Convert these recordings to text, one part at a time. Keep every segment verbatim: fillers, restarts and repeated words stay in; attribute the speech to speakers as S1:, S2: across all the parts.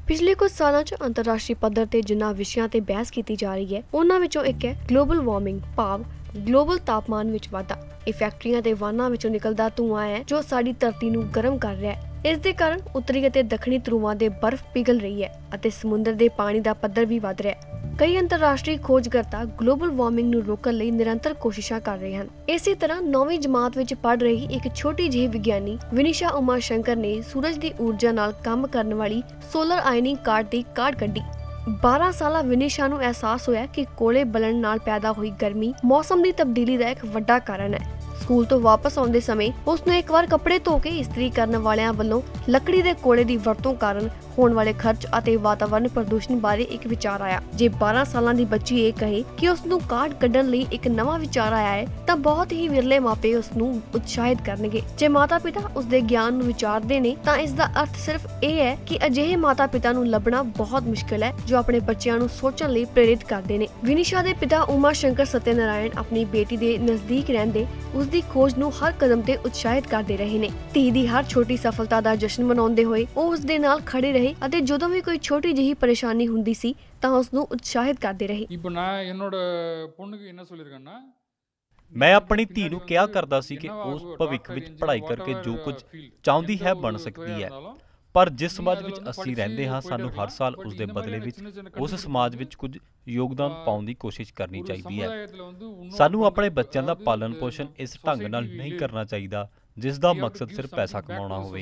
S1: पिछले कुछ सालों च अंतरराष्ट्रीय पद्धर ते जिन्ना विषयां ते बहस की जा रही है उन्हां विचों एक है ग्लोबल वार्मिंग भाव ग्लोबल तापमान विच वाधा। ਇਹ ਫੈਕਟਰੀਆਂ ਤੇ ਵਾਹਨਾਂ ਵਿੱਚੋਂ ਨਿਕਲਦਾ ਧੂਆਂ ਹੈ ਜੋ ਸਾਡੀ ਧਰਤੀ ਨੂੰ ਗਰਮ ਕਰ ਰਿਹਾ ਹੈ। ਇਸ ਦੇ ਕਾਰਨ ਉੱਤਰੀ ਅਤੇ ਦੱਖਣੀ ਧਰੁਵਾਂ ਦੇ ਬਰਫ਼ ਪਿਘਲ ਰਹੀ ਹੈ ਅਤੇ ਸਮੁੰਦਰ ਦੇ ਪਾਣੀ ਦਾ ਪੱਧਰ ਵੀ ਵਧ ਰਿਹਾ ਹੈ। ਕਈ ਅੰਤਰਰਾਸ਼ਟਰੀ ਖੋਜਕਰਤਾ ਗਲੋਬਲ ਵਾਰਮਿੰਗ ਨੂੰ ਰੋਕਣ ਲਈ ਨਿਰੰਤਰ ਕੋਸ਼ਿਸ਼ਾਂ ਕਰ ਰਹੇ ਹਨ। ਇਸੇ ਤਰ੍ਹਾਂ ਨੌਵੀਂ ਜਮਾਤ ਵਿੱਚ ਪੜ੍ਹ ਰਹੀ ਇੱਕ ਛੋਟੀ ਜਿਹੀ ਵਿਗਿਆਨੀ ਵਿਨੀਸ਼ਾ ਉਮਾ ਸ਼ੰਕਰ ਨੇ ਸੂਰਜ ਦੀ ਊਰਜਾ ਨਾਲ ਕੰਮ ਕਰਨ ਵਾਲੀ ਸੋਲਰ ਆਇਨਿੰਗ ਕਾਰਡ ਦੀ ਕਾਢ ਕੱਢੀ। बारह साला विनिशा ਨੂੰ एहसास होया कि कोले बलन नाल पैदा हुई गर्मी मौसम की तब्दीली का एक वड्डा कारण है। स्कूल तो वापस आउंदे समय उसने एक बार कपड़े धो के इस्त्री करने वालियां वल्लों लकड़ी दे कोले दी वरतों कारण होने वाले खर्च अते वातावरण प्रदूषण बारे एक विचार आया। जे बारह सालां दी बच्ची ये कहे कि उसनू कार्ड कड्ढण लई एक नवा विचार आया है तां बहुत ही विरले मापे उसनू उत्साहित करनगे। जे माता पिता उसदे ज्ञान नू विचारदे ने तां इस दा अर्थ सिर्फ यह है कि अजिहे माता पिता नू लभना बहुत मुश्किल है जो अपने बच्चों नू सोचण लई प्रेरित करदे ने। विनिशा दे पिता उमा शंकर सत्यनारायण अपनी बेटी दे नजदीक रहंदे उसदी खोज नू हर कदम ते उत्साहित करदे रहे ने। धी दी हर छोटी सफलता दा जश्न मनाउंदे होए ओह उस दे नाल खड़े रहे ਅਤੇ ਜਦੋਂ ਵੀ ਕੋਈ ਛੋਟੀ ਜਿਹੀ ਪਰੇਸ਼ਾਨੀ ਹੁੰਦੀ ਸੀ ਤਾਂ ਉਸ ਨੂੰ ਉਤਸ਼ਾਹਿਤ ਕਰਦੇ ਰਹੇ।
S2: இப்போ நான் என்னோட பொண்ணுக்கு என்ன சொல்லிருக்கேன்னா
S3: मैं अपनी धी ਨੂੰ ਕਿਹਾ ਕਰਦਾ ਸੀ ਕਿ ਉਸ ਭਵਿੱਖ ਵਿੱਚ ਪੜ੍ਹਾਈ ਕਰਕੇ ਜੋ ਕੁਝ ਚਾਹੁੰਦੀ ਹੈ ਬਣ ਸਕਦੀ ਹੈ, ਪਰ ਜਿਸ ਸਮਾਜ ਵਿੱਚ ਅਸੀਂ ਰਹਿੰਦੇ ਹਾਂ ਸਾਨੂੰ ਹਰ ਸਾਲ ਉਸ ਦੇ ਬਦਲੇ ਵਿੱਚ ਉਸ ਸਮਾਜ ਵਿੱਚ ਕੁਝ ਯੋਗਦਾਨ ਪਾਉਣ ਦੀ ਕੋਸ਼ਿਸ਼ ਕਰਨੀ ਚਾਹੀਦੀ ਹੈ। ਸਾਨੂੰ ਆਪਣੇ ਬੱਚਿਆਂ ਦਾ ਪਾਲਣ ਪੋਸ਼ਣ ਇਸ ਢੰਗ ਨਾਲ ਨਹੀਂ ਕਰਨਾ ਚਾਹੀਦਾ जिस दा मकसद सिर्फ पैसा कमाना होवे।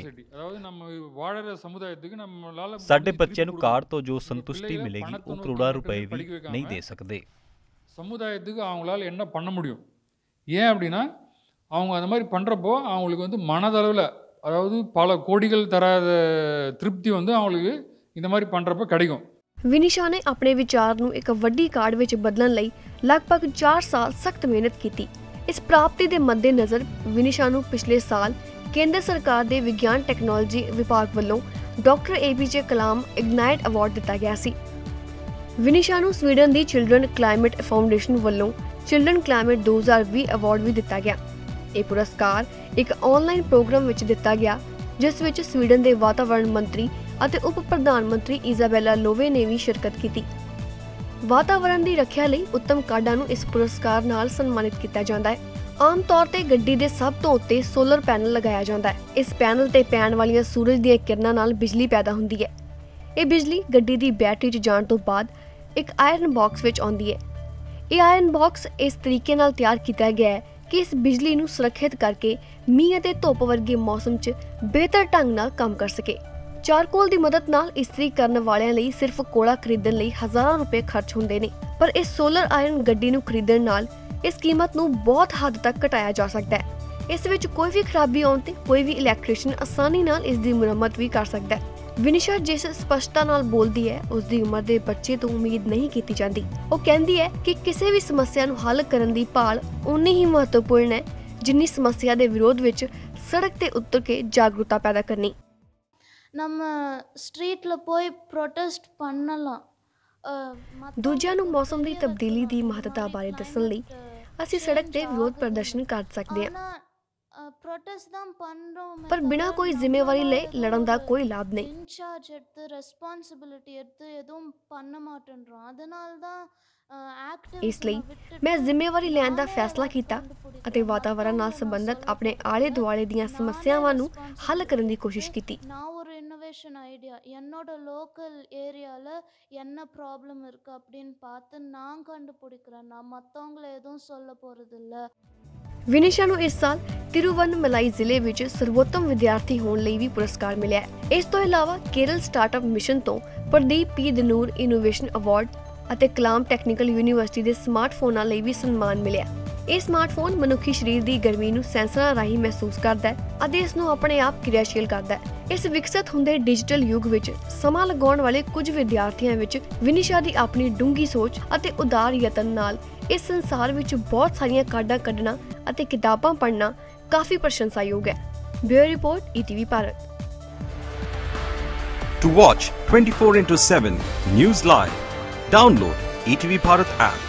S3: साडे बच्चे नूं कार्ड तो जो संतुष्टि मिलेगी वो करोड़ों रुपए भी नहीं दे सकते।
S2: சமுதாயத்துக்கு அவங்களால என்ன பண்ண முடியும்? ஏன் அப்படின்னா அவங்க அந்த மாதிரி பண்ணுறப்போ அவங்களுக்கு வந்து மனதளவில் அதாவது பல கோடிகள் தராத திருப்தி வந்து அவங்களுக்கு இந்த மாதிரி பண்ணுறப்போ கிடைக்கும்।
S1: विनिशा ने अपने विचार नूं एक वड्डी कार्ड विच बदलण लई लगभग चार साल सख्त मेहनत की। इस प्राप्ति के मद्देनज़र विनिशा नूं पिछले साल केंद्र सरकार के विज्ञान टैक्नोलॉजी विभाग वालों doctor A P J Kalam ignite award दिता गया सी। विनिशा नूं स्वीडन की चिल्ड्रन क्लाइमेट फाउंडेशन वालों चिल्ड्रन क्लाइमेट दो हज़ार भी अवार्ड भी दिता गया। यह पुरस्कार एक ऑनलाइन प्रोग्राम विच दिता गया जिस विच स्वीडन के वातावरण मंत्री और उप प्रधानमंत्री इजाबेला लोवे ने भी शिरकत की। वातावरण की रखिया लई उत्तम कार्डां नूं इस पुरस्कार नाल सन्मानित किया जाता है। आम तौर ते गड्डी दे सब तो उत्ते सोलर पैनल लगाया जाता है। इस पैनल ते पैण वालियां सूरज दीयां किरणां नाल बिजली पैदा हुंदी है। ये बिजली गड्डी दी बैटरी च जाण तो बाद एक आयरन बॉक्स विच आउंदी है। ये आयरन बॉक्स इस तरीके नाल तैयार किया गया है कि इस बिजली नूं सुरक्षित करके मींह ते धुप वर्गे मौसम च बेहतर ढंग नाल काम कर सके। चारकोल की मदद नाल इस्त्री करने वालियां लई सिर्फ कोला खरीदण लई हज़ारां रुपए खर्च हुंदे ने, पर इस सोलर आयरन गड्डी नूं खरीदण नाल इस कीमत नूं बहुत हद तक घटाया जा सकता है। इस विच कोई भी खराबी आउण ते कोई भी इलैक्ट्रीशियन आसानी नाल इस दी मुरम्मत भी कर सकता है। विनिशा जिस स्पष्टता नाल बोलदी है उस दी उम्र दे बच्चे तो उम्मीद नहीं की जाती। वो कहती है कि किसी भी समस्या नूं हल करन दी भाल उन्नी ही महत्वपूर्ण है जिन्नी समस्या दे विरोध विच सड़क ते उतर के जागरूकता पैदा करनी।
S4: நம்ம स्ट्रीट போய் ப்ரொட்டெஸ்ட் பண்ணலாம்।
S1: दूजिਆਂ ਨੂੰ मौसम की तब्दीली की महत्ता बारे दस्सण लई ਅਸੀਂ सड़क ते विरोध प्रदर्शन कर सकते हैं, पर बिना कोई जिम्मेवारी ले लड़न का कोई लाभ नहीं।
S4: इंचार्ज எடுத்து ரெஸ்பான்சிபிலிட்டி எடுத்து எதுவும் பண்ண மாட்டேன்றோம், அதனால தான்
S1: इसलिए मैं जिम्मेवारी लैण दा फैसला किया ਅਤੇ वातावरण नाल संबंधित अपने आले दुआले दीयां समस्यावां नूं हल करन दी कोशिश की।
S4: நான் ஒரு இன்னோவேஷன் ஐடியா என்னோட லோக்கல் ஏரியால என்ன ப்ராப்ளம் இருக்கு அப்படினு பார்த்து நான் கண்டுபிடிக்கிறேன், நான் மத்தவங்கள எதுவும் சொல்ல போறது இல்ல।
S1: विनिशा नूं इस साल तिरुवन्नमलाई जिले विच सर्वोत्तम विद्यार्थी होने लई भी पुरस्कार मिलिया है। इस तो इलावा केरल स्टार्टअप मिशन तो Pradeep P Danur innovation award ਅਤੇ ਕਲਾਮ ਟੈਕਨੀਕਲ ਯੂਨੀਵਰਸਿਟੀ ਦੇ ਸਮਾਰਟਫੋਨਾਂ ਲਈ ਵੀ ਸਨਮਾਨ ਮਿਲਿਆ। ਇਹ ਸਮਾਰਟਫੋਨ ਮਨੁੱਖੀ ਸਰੀਰ ਦੀ ਗਰਮੀ ਨੂੰ ਸੈਂਸਰਾਂ ਰਾਹੀਂ ਮਹਿਸੂਸ ਕਰਦਾ ਹੈ ਅਤੇ ਇਸ ਨੂੰ ਆਪਣੇ ਆਪ ਕਿਰਿਆਸ਼ੀਲ ਕਰਦਾ ਹੈ। ਇਸ ਵਿਕਸਿਤ ਹੁੰਦੇ ਡਿਜੀਟਲ ਯੁੱਗ ਵਿੱਚ ਸਮਾਂ ਲਗਾਉਣ ਵਾਲੇ ਕੁਝ ਵਿਦਿਆਰਥੀਆਂ ਵਿੱਚ ਵਿਨੀਸ਼ਾ ਦੀ ਆਪਣੀ ਡੂੰਘੀ ਸੋਚ ਅਤੇ ਉਦਾਰ ਯਤਨ ਨਾਲ ਇਸ ਸੰਸਾਰ ਵਿੱਚ ਬਹੁਤ ਸਾਰੀਆਂ ਕਾਢਾਂ ਕੱਢਣਾ ਅਤੇ ਕਿਤਾਬਾਂ ਪੜ੍ਹਨਾ ਕਾਫੀ ਪ੍ਰਸ਼ੰਸਾਯੋਗ ਹੈ। Bureau report E T V Bharat.
S5: To watch twenty-four into seven News Live, download E T V Bharat app.